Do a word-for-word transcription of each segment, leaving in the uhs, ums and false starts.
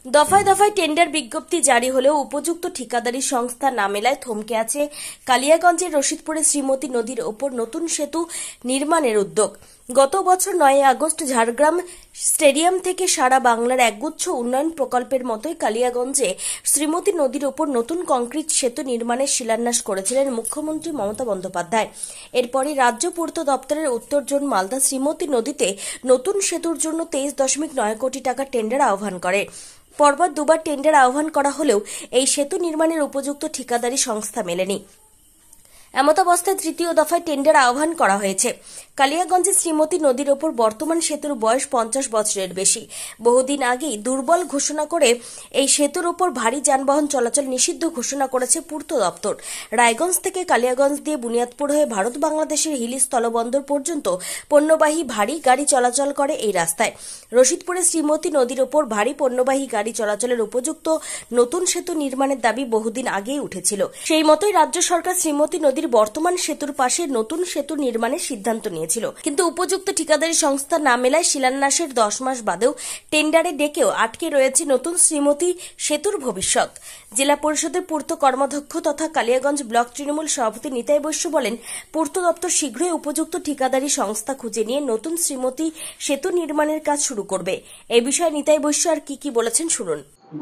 দফায় দফায় টেন্ডার বিজ্ঞপ্তি জারি হলেও উপযুক্ত ঠিকাদারি সংস্থা না মেলায় থমকে আছে কালিয়াগঞ্জের রশিদপুরে শ্রীমতী নদীর ওপর নতুন সেতু নির্মাণের উদ্যোগ। গত বছর নয় আগস্ট ঝাড়গ্রাম স্টেডিয়াম থেকে সারা বাংলার একগুচ্ছ উন্নয়ন প্রকল্পের মতোই কালিয়াগঞ্জে শ্রীমতী নদীর ওপর নতুন কংক্রিট সেতু নির্মাণের শিলান্যাস করেছিলেন মুখ্যমন্ত্রী মমতা বন্দ্যোপাধ্যায়। এরপরই রাজ্য পূর্ত দপ্তরের উত্তর জোন মালদা শ্রীমতী নদীতে নতুন সেতুর জন্য তেইশ দশমিক নয় কোটি টাকা টেন্ডার আহ্বান করে। পরপর দুবার টেন্ডার আহ্বান করা হলেও এই সেতু নির্মাণের উপযুক্ত ঠিকাদারি সংস্থা মেলেনি। এমতাবস্থায় তৃতীয় দফায় টেন্ডার আহ্বান করা হয়েছে। কালিয়াগঞ্জে শ্রীমতী নদীর ওপর বর্তমান সেতুর বয়স পঞ্চাশ বছরের বেশি। বহুদিন আগেই দুর্বল ঘোষণা করে এই সেতুর ওপর ভারী যানবাহন চলাচল নিষিদ্ধ ঘোষণা করেছে পূর্ত দপ্তর। রায়গঞ্জ থেকে কালিয়াগঞ্জ দিয়ে বুনিয়াদপুর হয়ে ভারত বাংলাদেশের হিলি স্থলবন্দর পর্যন্ত পণ্যবাহী ভারী গাড়ি চলাচল করে এই রাস্তায়। রশিদপুরে শ্রীমতী নদীর ওপর ভারী পণ্যবাহী গাড়ি চলাচলের উপযুক্ত নতুন সেতু নির্মাণের দাবি বহুদিন আগেই উঠেছিল। সেই মতোই রাজ্য সরকার শ্রীমতী নদীর বর্তমান সেতুর পাশে নতুন সেতু নির্মাণের সিদ্ধান্ত নিয়েছিল, কিন্তু উপযুক্ত ঠিকাদারি সংস্থা না মেলায় শিলান্যাসের দশ মাস বাদেও টেন্ডারে ডেকেও আটকে রয়েছে নতুন শ্রীমতী সেতুর ভবিষ্যৎ। জেলা পরিষদের পূর্ত কর্মাধ্যক্ষ তথা কালিয়াগঞ্জ ব্লক তৃণমূল সভাপতি নিতাই বৈশ্য বলেন, পূর্ত দপ্তর শীঘ্রই উপযুক্ত ঠিকাদারি সংস্থা খুঁজে নিয়ে নতুন শ্রীমতী সেতু নির্মাণের কাজ শুরু করবে। এই বিষয়ে নিতাই বৈশ্য আর কি কি বলেছেন শুনুন।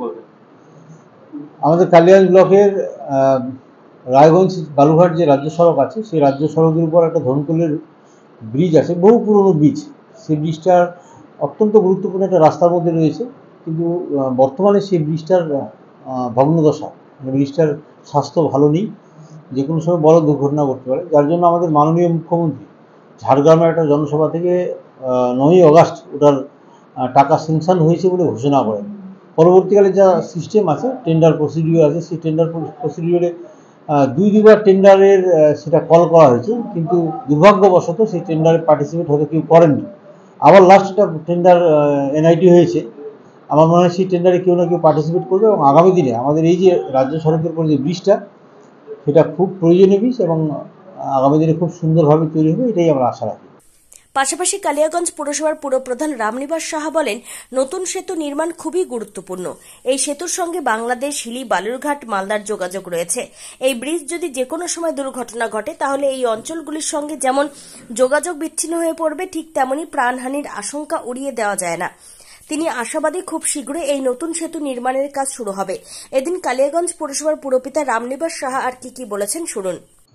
আমাদের কালিয়াগঞ্জ ব্লকের রায়গঞ্জ বালুঘাট যে রাজ্য সড়ক আছে, সেই রাজ্য সড়কের উপর একটা ধনকুলের ব্রিজ আছে, বহু পুরনো ব্রিজ। সেই ব্রিজটার অত্যন্ত গুরুত্বপূর্ণ একটা রাস্তার মধ্যে রয়েছে, কিন্তু বর্তমানে সেই ব্রিজটার ভগ্নদশা, মানে ব্রিজটার স্বাস্থ্য ভালো নেই, যে কোনো সময় বড় দুর্ঘটনা ঘটতে পারে। যার জন্য আমাদের মাননীয় মুখ্যমন্ত্রী ঝাড়গ্রামের একটা জনসভা থেকে নয়ই আগস্ট ওটার টাকা স্যাংশন হয়েছে বলে ঘোষণা করেন। পরবর্তীকালে যা সিস্টেম আছে, টেন্ডার প্রসিডিওর আছে, সেই টেন্ডার প্রসিডিওরে দুই দুবার টেন্ডারের সেটা কল করা হয়েছে, কিন্তু দুর্ভাগ্যবশত সেই টেন্ডারে পার্টিসিপেট হতে কেউ করেননি। আবার লাস্ট একটা টেন্ডার এনআইটি হয়েছে, আমার মনে হয় সেই টেন্ডারে কেউ না কেউ পার্টিসিপেট করবে এবং আগামী দিনে আমাদের এই যে রাজ্য সড়কের উপর যে ব্রিজটা, সেটা খুব প্রয়োজনীয় ব্রিজ এবং আগামী দিনে খুব সুন্দরভাবে তৈরি হবে, এটাই আমরা আশা রাখি। পাশাপাশি কালিয়াগঞ্জ পুরসভার পুরপ্রধান রামনিবাস সাহা বলেন, নতুন সেতু নির্মাণ খুবই গুরুত্বপূর্ণ। এই সেতুর সঙ্গে বাংলাদেশ হিলি বালুরঘাট মালদার যোগাযোগ রয়েছে। এই ব্রিজ যদি যে কোনো সময় দুর্ঘটনা ঘটে তাহলে এই অঞ্চলগুলির সঙ্গে যেমন যোগাযোগ বিচ্ছিন্ন হয়ে পড়বে, ঠিক তেমনি প্রাণহানির আশঙ্কা উড়িয়ে দেওয়া যায় না। তিনি আশাবাদী খুব শীঘ্রই এই নতুন সেতু নির্মাণের কাজ শুরু হবে। এদিন কালিয়াগঞ্জ পুরসভার পুরপিতা রামনিবাস সাহা আর কি কি বলেছেন শুনুন।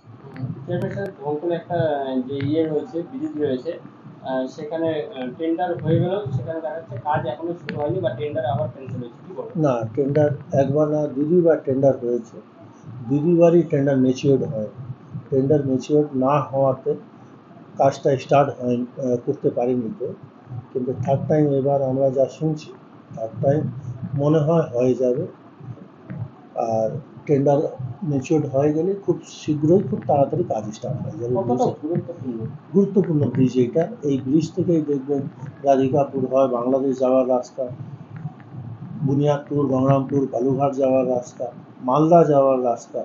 একটা যে ইয়ে রয়েছে, ব্রিজ রয়েছে, সেখানে টেন্ডার হয়ে গেল, সেখানে দেখা যাচ্ছে কাজ এখনো শুরু হয়নি বা টেন্ডার আবার ক্যান্সেল হয়েছে। কি বলবো? না, টেন্ডার একবার না দুই দুইবার টেন্ডার হয়েছে, দুই দুইবারই টেন্ডার ম্যাচিওর হয়। টেন্ডার ম্যাচিওর না হওয়াতে কাজটা স্টার্ট হয় করতে পারিনি তো, কিন্তু থার্ড টাইম এবার আমরা যা শুনছি, থার্ড টাইম মনে হয় হয়ে যাবে। আর টেন্ডার ম্যাচিওর হয়ে গেলে খুব শীঘ্রই খুব তাড়াতাড়ি কাজ স্টার্ট হয়ে যাবে। গুরুত্বপূর্ণ ব্রিজ এটা। এই ব্রিজ থেকেই দেখবেন রাধিকাপুর হয় বাংলাদেশ যাওয়ার রাস্তা, বুনিয়াদপুর, গঙ্গারামপুর, বালুঘাট যাওয়ার রাস্তা, মালদা যাওয়ার রাস্তা।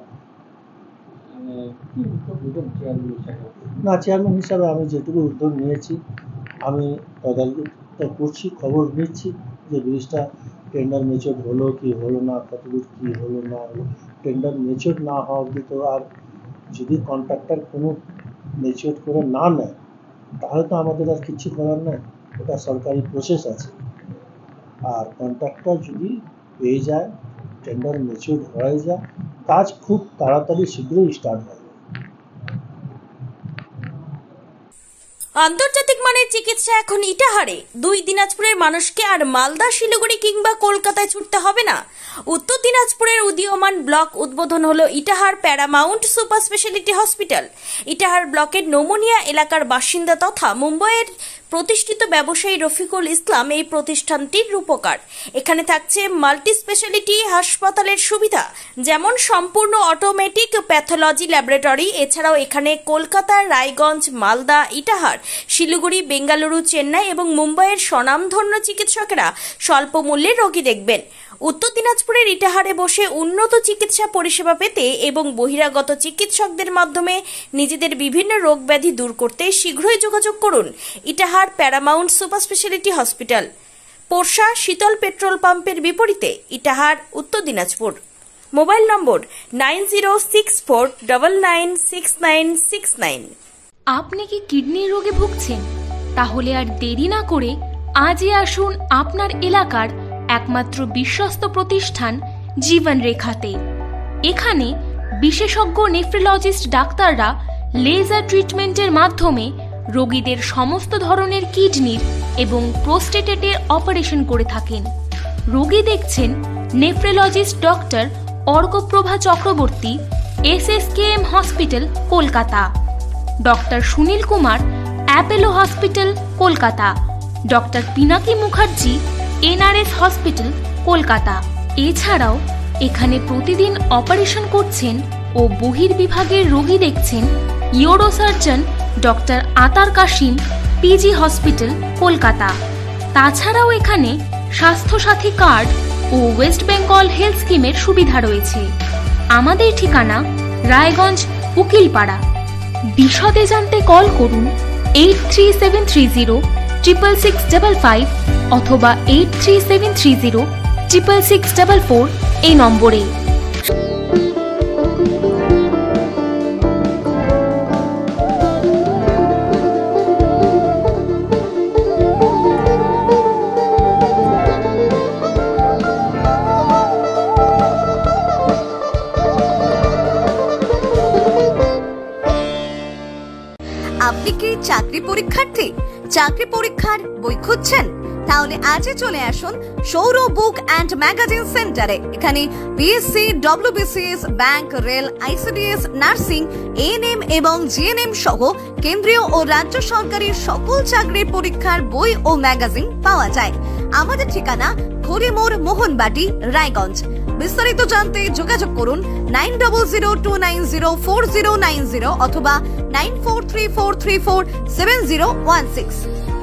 না, চেয়ারম্যান হিসাবে আমি যেটুকু উদ্যোগ নিয়েছি, আমি তদারকি করছি, খবর নিচ্ছি যে ব্রিজটা টেন্ডার মেচিওর হলো কি হলো না, কতদূর কী হলো না হলো। টেন্ডার মেচিওর না হওয়া অবধি তো, আর যদি কন্ট্রাক্টর কোনো মেচিওর করে না নেয় তাহলে তো আমাদের আর কিচ্ছু করার নেই, এটা সরকারি প্রসেস আছে। আর কন্ট্রাক্টর যদি পেয়ে যায়, টেন্ডার মেচিওর হয়ে যায়, কাজ খুব তাড়াতাড়ি শীঘ্রই স্টার্ট হয়। আন্তর্জাতিক মানের চিকিৎসা এখন ইটাহারে। দুই দিনাজপুরের মানুষকে আর মালদা, শিলিগুড়ি কিংবা কলকাতায় ছুটতে হবে না। উত্তর দিনাজপুরের উদীয়মান ব্লক উদ্বোধন হলো Itahar Paramount super speciality hospital. Itahar ব্লকের নোমনিয়া এলাকার বাসিন্দা তথা মুম্বাইয়ের প্রতিষ্ঠিত ব্যবসায়ী রফিকুল ইসলাম এই প্রতিষ্ঠানটির রূপকার। এখানে থাকছে মাল্টি স্পেশালিটি হাসপাতালের সুবিধা, যেমন সম্পূর্ণ অটোমেটিক প্যাথোলজি ল্যাবরেটরি। এছাড়াও এখানে কলকাতা, রায়গঞ্জ, মালদা, ইটাহার, শিলিগুড়ি, বেঙ্গালুরু, চেন্নাই এবং মুম্বাইয়ের স্বনামধন্য চিকিৎসকেরা স্বল্প মূল্যে রোগী দেখবেন। উত্তর দিনাজপুরের ইটাহারে বসে উন্নত চিকিৎসা পরিষেবা পেতে এবং বহিরাগত চিকিৎসকদের মাধ্যমে নিজেদের বিভিন্ন রোগ ব্যাধি দূর করতে শীঘ্রই যোগাযোগ করুন Itahar Paramount super speciality hospital. Porsha Sheetal petrol পাম্পের বিপরীতে Itahar, Uttar Dinajpur. Mobile number nine zero six four double nine six nine six nine. আপনি কি কিডনির রোগে ভুগছেন? তাহলে আর দেরি না করে আজই আসুন আপনার এলাকার একমাত্র বিশ্বস্ত প্রতিষ্ঠান জীবন রেখাতে। এখানে বিশেষজ্ঞ নেফ্রোলজিস্ট ডাক্তাররা লেজার ট্রিটমেন্টের মাধ্যমে রোগীদের সমস্ত ধরনের কিডনির এবং প্রোস্টেটেটের অপারেশন করে থাকেন। রোগী দেখছেন nephrologist doctor Arkaprabha Chakraborty, S S K M hospital, Kolkata. Doctor Sunil Kumar, Apollo hospital, Kolkata. Doctor Pinaki Mukherjee, N R S hospital, Kolkata. এছাড়াও এখানে প্রতিদিন অপারেশন করছেন ও বহির্বিভাগের রোগী দেখছেন ইউরোসার্জন ডক্টর আতার কাশিম, পিজি হসপিটাল, কলকাতা। তাছাড়াও এখানে স্বাস্থ্যসাথী কার্ড ও ওয়েস্ট বেঙ্গল হেলথ স্কিমের সুবিধা রয়েছে। আমাদের ঠিকানা রায়গঞ্জ, উকিলপাড়া। বিশদে জানতে কল করুন eight three seven three zero triple six double five অথবা eight three seven three zero triple six double four এই নম্বরে। আপনি কি চাকরি পরীক্ষার্থী? চাকরি পরীক্ষার বই খুঁজছেন? তাহলে আজই চলে আসুন সৌর বুক অ্যান্ড ম্যাগাজিন সেন্টারে। এখানে PSC, WBCS, bank, rail, ICDS, nursing, ANM এবং জিএনএম সহ কেন্দ্রীয় ও রাজ্য সরকারের সকল চাকরির পরীক্ষার বই ও ম্যাগাজিন পাওয়া যায়। আমাদের ঠিকানা খড়িমোড়, মোহনবাটি, রায়গঞ্জ। বিস্তারিত জানতে যোগাযোগ করুন nine double zero two nine zero four zero nine zero অথবা nine four three four three four seven zero one six.